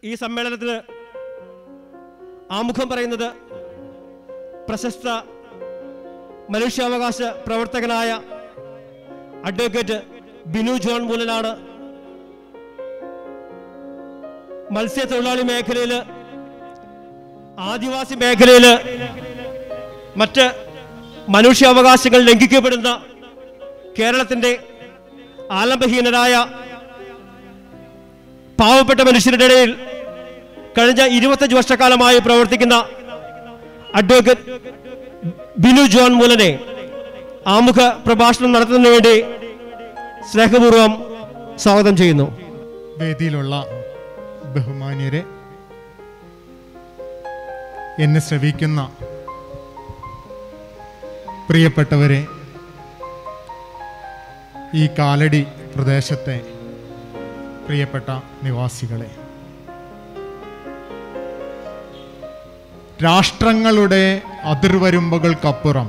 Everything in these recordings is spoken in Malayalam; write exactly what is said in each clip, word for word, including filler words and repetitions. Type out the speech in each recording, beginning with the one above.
ഈ സമ്മേളനത്തിന് ആമുഖം പറയുന്നത് പ്രശസ്ത മനുഷ്യാവകാശ പ്രവർത്തകനായ അഡ്വക്കേറ്റ് ബിനു ജോൺ മൂലനാണ്. മത്സ്യത്തൊഴിലാളി മേഖലയിൽ, ആദിവാസി മേഖലയിൽ മറ്റ് മനുഷ്യാവകാശങ്ങൾ ലംഘിക്കപ്പെടുന്ന കേരളത്തിൻ്റെ ആലംബഹീനരായ പാവപ്പെട്ട മനുഷ്യരുടെ ഇടയിൽ കഴിഞ്ഞ ഇരുപത്തഞ്ച് വർഷക്കാലമായി പ്രവർത്തിക്കുന്ന അഡ്വക്കേറ്റ് ബിനു ജോൺ മൂലനെ ആമുഖ പ്രഭാഷണം നടത്തുന്നതിന് വേണ്ടി സ്നേഹപൂർവ്വം സ്വാഗതം ചെയ്യുന്നു. വേദിയിലുള്ള ബഹുമാന്യരെ, എന്നെ ശ്രവിക്കുന്ന പ്രിയപ്പെട്ടവരെ, ഈ കാലടി പ്രദേശത്തെ പ്രിയപ്പെട്ട നിവാസികളെ, രാഷ്ട്രങ്ങളുടെ അതിർവരുമ്പുകൾക്കപ്പുറം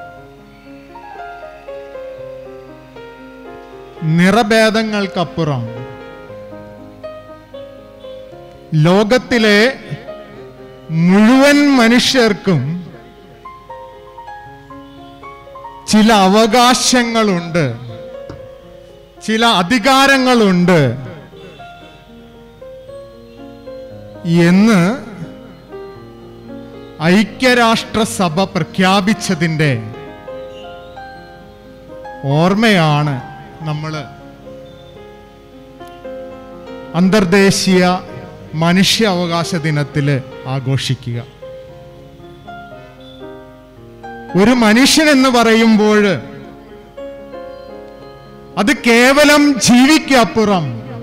നിറഭേദങ്ങൾക്കപ്പുറം ലോകത്തിലെ മുഴുവൻ മനുഷ്യർക്കും ചില അവകാശങ്ങളുണ്ട്, ചില അധികാരങ്ങളുണ്ട് എന്ന് ഐക്യരാഷ്ട്രസഭ പ്രഖ്യാപിച്ചതിൻ്റെ ഓർമ്മയാണ് നമ്മൾ അന്തർദേശീയ മനുഷ്യാവകാശ ദിനത്തിൽ ആഘോഷിക്കുക. ഒരു മനുഷ്യൻ എന്ന് പറയുമ്പോൾ അത് കേവലം ജീവിക്കപ്പുറം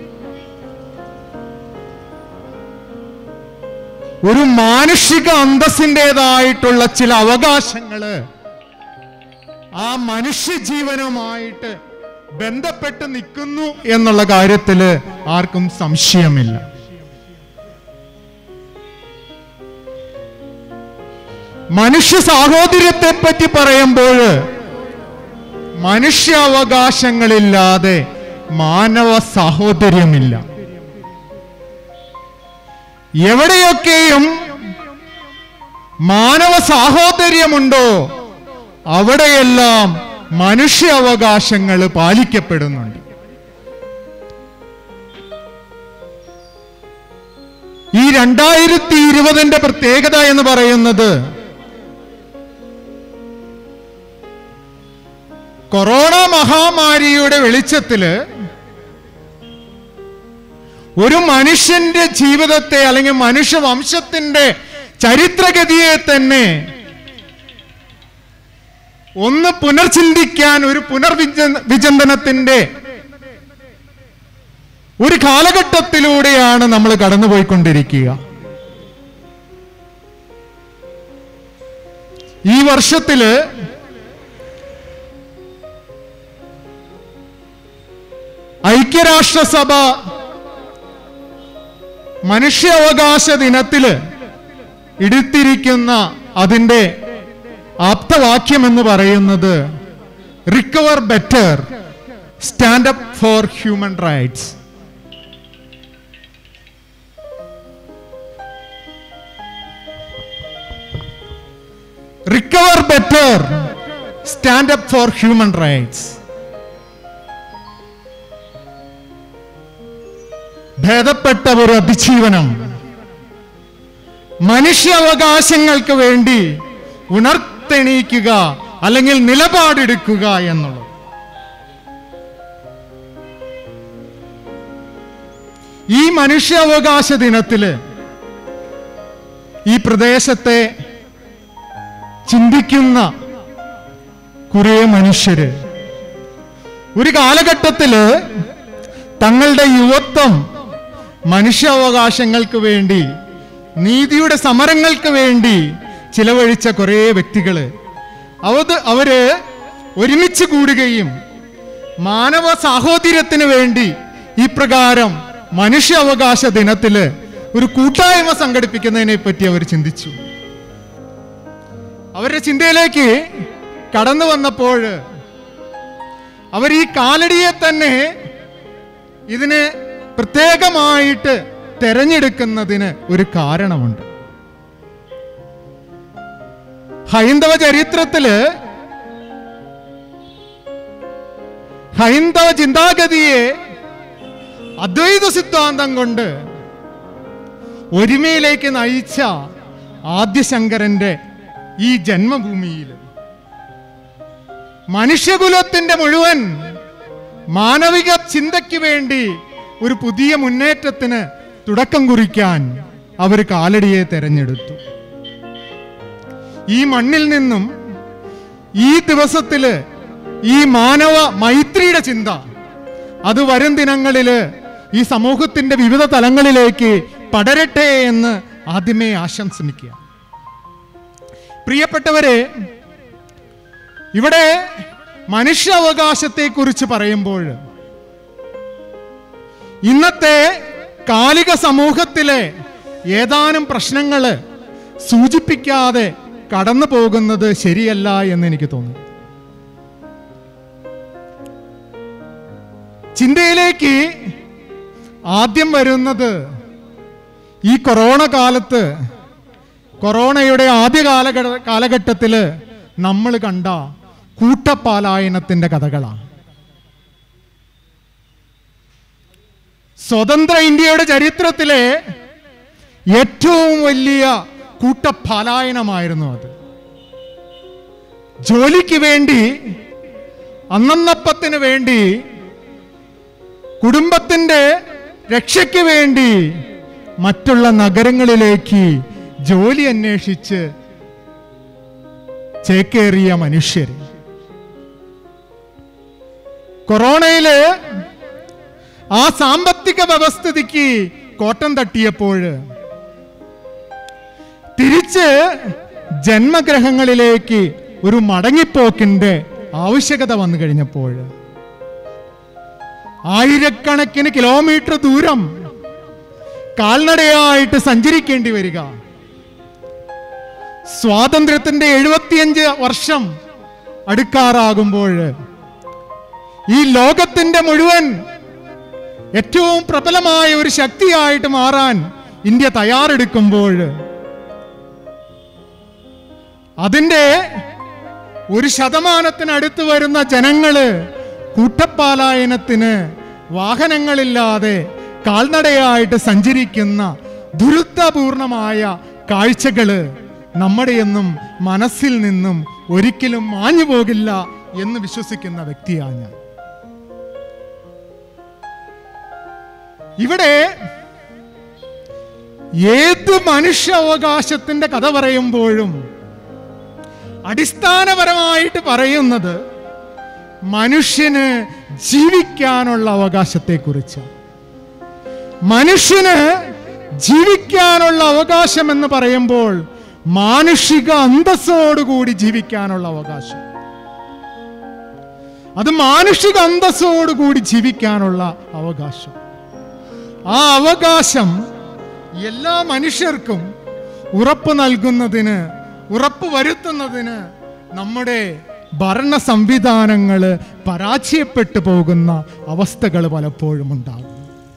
ഒരു മാനുഷിക അന്തസ്സിൻ്റെതായിട്ടുള്ള ചില അവകാശങ്ങള് ആ മനുഷ്യജീവനുമായിട്ട് ബന്ധപ്പെട്ട് നിൽക്കുന്നു എന്നുള്ള കാര്യത്തില് ആർക്കും സംശയമില്ല. മനുഷ്യ സാഹോദര്യത്തെ പറ്റി പറയുമ്പോൾ മനുഷ്യാവകാശങ്ങളില്ലാതെ മാനവ സാഹോദര്യമില്ല. എവിടെയൊക്കെയും മാനവ സാഹോദര്യമുണ്ടോ അവിടെയെല്ലാം മനുഷ്യാവകാശങ്ങൾ പാലിക്കപ്പെടുന്നുണ്ട്. ഈ രണ്ടായിരത്തി ഇരുപതിന്റെ പ്രത്യേകത എന്ന് പറയുന്നത് കൊറോണ മഹാമാരിയുടെ വെളിച്ചത്തില് ഒരു മനുഷ്യന്റെ ജീവിതത്തെ അല്ലെങ്കിൽ മനുഷ്യവംശത്തിന്റെ ചരിത്രഗതിയെ തന്നെ ഒന്ന് പുനർചിന്തിക്കാൻ, ഒരു പുനർവിച വിചിന്തനത്തിന്റെ ഒരു കാലഘട്ടത്തിലൂടെയാണ് നമ്മൾ കടന്നുപോയിക്കൊണ്ടിരിക്കുക. ഈ വർഷത്തില് ഐക്യരാഷ്ട്രസഭ മനുഷ്യാവകാശ ദിനത്തില് എടുത്തിരിക്കുന്ന അതിൻ്റെ ആപ്തവാക്യം എന്ന് പറയുന്നത് recover better, stand up for human rights. Recover better, stand up for human rights. ഭേദപ്പെട്ട ഒരു അതിജീവനം, മനുഷ്യാവകാശങ്ങൾക്ക് വേണ്ടി ഉണർത്തെണീക്കുക അല്ലെങ്കിൽ നിലപാടെടുക്കുക എന്നുള്ളത്. ഈ മനുഷ്യാവകാശ ദിനത്തില് ഈ പ്രദേശത്തെ ചിന്തിക്കുന്ന കുറെ മനുഷ്യര് ഒരു കാലഘട്ടത്തില് തങ്ങളുടെ യുവത്വം മനുഷ്യാവകാശങ്ങൾക്ക് വേണ്ടി, നീതിയുടെ സമരങ്ങൾക്ക് വേണ്ടി ചിലവഴിച്ച കുറേ വ്യക്തികള് അവത് അവര് ഒരുമിച്ച് കൂടുകയും മാനവ സാഹോദര്യത്തിന് വേണ്ടി ഈ പ്രകാരം മനുഷ്യാവകാശ ദിനത്തില് ഒരു കൂട്ടായ്മ സംഘടിപ്പിക്കുന്നതിനെ പറ്റി അവർ ചിന്തിച്ചു. അവരുടെ ചിന്തയിലേക്ക് കടന്നു വന്നപ്പോൾ അവർ ഈ കാലടിയെ തന്നെ ഇതിനെ പ്രത്യേകമായിട്ട് തെരഞ്ഞെടുക്കുന്നതിന് ഒരു കാരണമുണ്ട്. ഹൈന്ദവ ചരിത്രത്തില് ഹൈന്ദവ ചിന്താഗതിയെ അദ്വൈത സിദ്ധാന്തം കൊണ്ട് ഒരുമയിലേക്ക് നയിച്ച ആദ്യശങ്കരന്റെ ഈ ജന്മഭൂമിയിൽ മനുഷ്യകുലത്തിന്റെ മുഴുവൻ മാനവിക ചിന്തയ്ക്ക് വേണ്ടി ഒരു പുതിയ മുന്നേറ്റത്തിന് തുടക്കം കുറിക്കാൻ അവർ കാലടിയെ തെരഞ്ഞെടുത്തു. ഈ മണ്ണിൽ നിന്നും ഈ ദിവസത്തില് ഈ മാനവ മൈത്രിയുടെ ചിന്ത അത് വരും ദിനങ്ങളില് ഈ സമൂഹത്തിന്റെ വിവിധ തലങ്ങളിലേക്ക് പടരട്ടെ എന്ന് ആദ്യമേ ആശംസിക്കുക. പ്രിയപ്പെട്ടവരെ, ഇവിടെ മനുഷ്യാവകാശത്തെ കുറിച്ച് പറയുമ്പോൾ ഇന്നത്തെ കാലിക സമൂഹത്തിലെ ഏതാനും പ്രശ്നങ്ങൾ സൂചിപ്പിക്കാതെ കടന്നു പോകുന്നത് ശരിയല്ല എന്ന് എനിക്ക് തോന്നുന്നു. ചിന്തയിലേക്ക് ആദ്യം വരുന്നത് ഈ കൊറോണ കാലത്ത്, കൊറോണയുടെ ആദ്യ കാലഘട്ട കാലഘട്ടത്തില് നമ്മൾ കണ്ട കൂട്ടപ്പാലായനത്തിന്റെ കഥകളാണ്. സ്വതന്ത്ര ഇന്ത്യയുടെ ചരിത്രത്തിലെ ഏറ്റവും വലിയ കൂട്ടപ്പാലായനമായിരുന്നു അത്. ജോലിക്ക് വേണ്ടി, അന്നന്നപ്പത്തിന് വേണ്ടി, കുടുംബത്തിന്റെ രക്ഷയ്ക്ക് വേണ്ടി മറ്റുള്ള നഗരങ്ങളിലേക്ക് ജോലി അന്വേഷിച്ച് ചേക്കേറിയ മനുഷ്യർ കൊറോണയില് ആ സാമ്പത്തിക വ്യവസ്ഥിതിക്ക് കോട്ടം തട്ടിയപ്പോൾ തിരിച്ച് ജന്മഗ്രഹങ്ങളിലേക്ക് ഒരു മടങ്ങിപ്പോക്കിന്റെ ആവശ്യകത വന്നു കഴിഞ്ഞപ്പോൾ ആയിരക്കണക്കിന് കിലോമീറ്റർ ദൂരം കാൽനടയായിട്ട് സഞ്ചരിക്കേണ്ടി വരിക, സ്വാതന്ത്ര്യത്തിന്റെ എഴുപത്തിയഞ്ച് വർഷം അടുക്കാറാകുമ്പോൾ ഈ ലോകത്തിന്റെ മുഴുവൻ ഏറ്റവും പ്രബലമായ ഒരു ശക്തിയായിട്ട് മാറാൻ ഇന്ത്യ തയ്യാറെടുക്കുമ്പോൾ അതിൻ്റെ ഒരു ശതമാനത്തിനടുത്ത് വരുന്ന ജനങ്ങള് കൂട്ടപ്പാലായനത്തിന് വാഹനങ്ങളില്ലാതെ കാൽനടയായിട്ട് സഞ്ചരിക്കുന്ന ദുരിതപൂർണമായ കാഴ്ചകള് നമ്മുടെയൊന്നും മനസ്സിൽ നിന്നും ഒരിക്കലും മാഞ്ഞു പോകില്ല എന്ന് വിശ്വസിക്കുന്ന വ്യക്തിയാണ് ഞാൻ. ഇവിടെ ഏത് മനുഷ്യാവകാശത്തിന്റെ കഥ പറയുമ്പോഴും അടിസ്ഥാനപരമായിട്ട് പറയുന്നത് മനുഷ്യന് ജീവിക്കാനുള്ള അവകാശത്തെക്കുറിച്ച്. മനുഷ്യന് ജീവിക്കാനുള്ള അവകാശം എന്ന് പറയുമ്പോൾ മാനുഷിക അന്തസ്സോടുകൂടി ജീവിക്കാനുള്ള അവകാശം, അത് മാനുഷിക അന്തസ്സോടുകൂടി ജീവിക്കാനുള്ള അവകാശം. ആ അവകാശം എല്ലാ മനുഷ്യർക്കും ഉറപ്പ് നൽകുന്നതിന്, ഉറപ്പ് വരുത്തുന്നതിന് നമ്മുടെ ഭരണ സംവിധാനങ്ങൾ പരാജയപ്പെട്ടു പോകുന്ന അവസ്ഥകൾ പലപ്പോഴും ഉണ്ടാകും.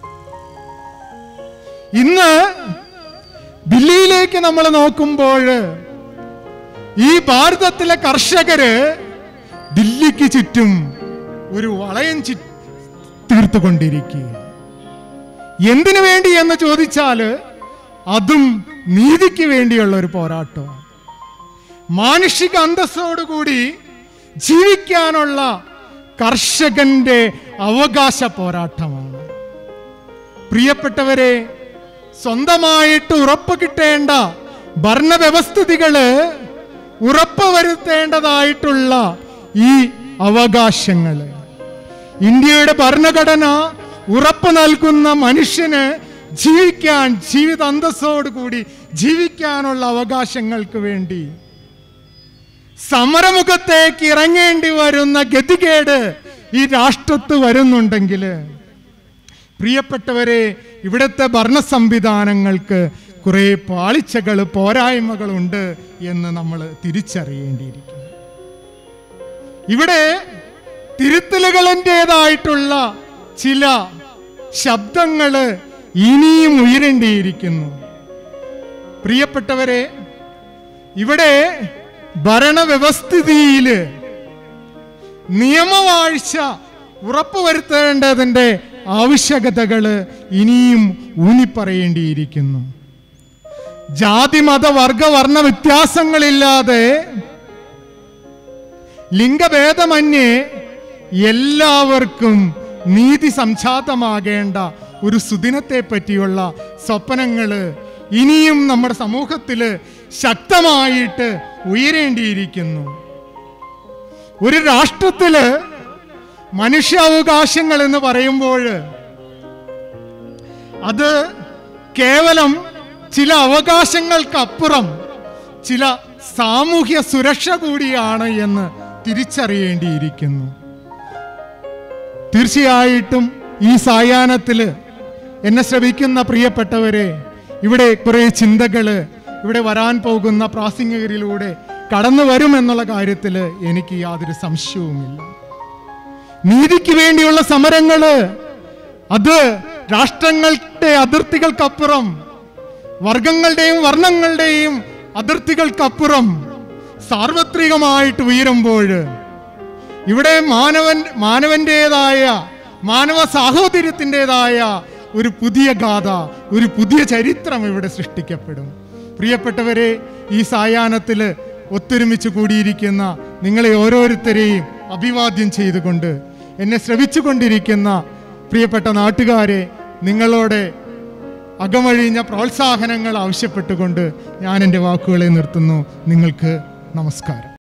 ഇന്ന് ദില്ലിയിലേക്ക് നമ്മൾ നോക്കുമ്പോൾ ഈ ഭാരതത്തിലെ കർഷകര് ദില്ലിക്ക് ചുറ്റും ഒരു വളയം ചു തീർത്തുകൊണ്ടിരിക്കുക. എന്തിനു വേണ്ടി എന്ന് ചോദിച്ചാൽ അതും നീതിക്ക് വേണ്ടിയുള്ള ഒരു പോരാട്ടം, മാനുഷിക അന്തസ്സോടുകൂടി ജീവിക്കാനുള്ള കർഷകന്റെ അവകാശ പോരാട്ടമാണ്. പ്രിയപ്പെട്ടവരെ, സ്വന്തമായിട്ട് ഉറപ്പ് കിട്ടേണ്ട ഭരണവ്യവസ്ഥിതികള് ഉറപ്പ് വരുത്തേണ്ടതായിട്ടുള്ള ഈ അവകാശങ്ങള് ഇന്ത്യയുടെ ഭരണഘടന ഉറപ്പ് നൽകുന്ന മനുഷ്യന് ജീവിക്കാൻ, ജീവിത അന്തസ്സോടുകൂടി ജീവിക്കാനുള്ള അവകാശങ്ങൾക്ക് വേണ്ടി സമരമുഖത്തേക്ക് ഇറങ്ങേണ്ടി വരുന്ന ഗതികേട് ഈ രാഷ്ട്രത്ത് വരുന്നുണ്ടെങ്കിൽ പ്രിയപ്പെട്ടവരെ, ഇവിടുത്തെ ഭരണ സംവിധാനങ്ങൾക്ക് കുറെ പാളിച്ചകൾ, പോരായ്മകളുണ്ട് എന്ന് നമ്മൾ തിരിച്ചറിയേണ്ടിയിരിക്കുന്നു. ഇവിടെ തിരുത്തലുകളിൻ്റെതായിട്ടുള്ള ചില ശബ്ദങ്ങള് ഇനിയും ഉയരേണ്ടിയിരിക്കുന്നു. പ്രിയപ്പെട്ടവരെ, ഇവിടെ ഭരണവ്യവസ്ഥിതിയിൽ നിയമവാഴ്ച ഉറപ്പുവരുത്തേണ്ടതിൻ്റെ ആവശ്യകതകൾ ഇനിയും ഊന്നിപ്പറയേണ്ടിയിരിക്കുന്നു. ജാതി മത വർഗ വർണ്ണ വ്യത്യാസങ്ങളില്ലാതെ ലിംഗഭേദമന്യേ എല്ലാവർക്കും നീതി സംജാതമാകേണ്ട ഒരു സുദിനത്തെ പറ്റിയുള്ള സ്വപ്നങ്ങൾ ഇനിയും നമ്മുടെ സമൂഹത്തിൽ ശക്തമായിട്ട് ഉയരേണ്ടിയിരിക്കുന്നു. ഒരു രാഷ്ട്രത്തില് മനുഷ്യാവകാശങ്ങൾ എന്ന് പറയുമ്പോൾ അത് കേവലം ചില അവകാശങ്ങൾക്കപ്പുറം ചില സാമൂഹ്യ സുരക്ഷ കൂടിയാണ് എന്ന് തിരിച്ചറിയേണ്ടിയിരിക്കുന്നു. തീർച്ചയായിട്ടും ഈ സായാഹ്നത്തിൽ എന്നെ ശ്രവിക്കുന്ന പ്രിയപ്പെട്ടവരെ, ഇവിടെ കുറെ ചിന്തകൾ ഇവിടെ വരാൻ പോകുന്ന പ്രാസംഗികരിലൂടെ കടന്നു വരുമെന്നുള്ള കാര്യത്തിൽ എനിക്ക് യാതൊരു സംശയവുമില്ല. നീതിക്ക് വേണ്ടിയുള്ള സമരങ്ങള് അത് രാഷ്ട്രങ്ങളുടെ അതിർത്തികൾക്കപ്പുറം, വർഗങ്ങളുടെയും വർണ്ണങ്ങളുടെയും അതിർത്തികൾക്കപ്പുറം സാർവത്രികമായിട്ട് ഉയരുമ്പോൾ ഇവിടെ മാനവൻ മാനവൻ്റെതായ മാനവ സാഹോദര്യത്തിൻ്റെതായ ഒരു പുതിയ ഗാഥ, ഒരു പുതിയ ചരിത്രം ഇവിടെ സൃഷ്ടിക്കപ്പെടും. പ്രിയപ്പെട്ടവരെ, ഈ സായാഹ്നത്തിൽ ഒത്തൊരുമിച്ച് കൂടിയിരിക്കുന്ന നിങ്ങളെ ഓരോരുത്തരെയും അഭിവാദ്യം ചെയ്തുകൊണ്ട്, എന്നെ ശ്രവിച്ചു കൊണ്ടിരിക്കുന്ന പ്രിയപ്പെട്ട നാട്ടുകാരെ, നിങ്ങളോട് അകമഴിഞ്ഞ പ്രോത്സാഹനങ്ങൾ ആവശ്യപ്പെട്ടുകൊണ്ട് ഞാൻ എൻ്റെ വാക്കുകളെ നിർത്തുന്നു. നിങ്ങൾക്ക് നമസ്കാരം.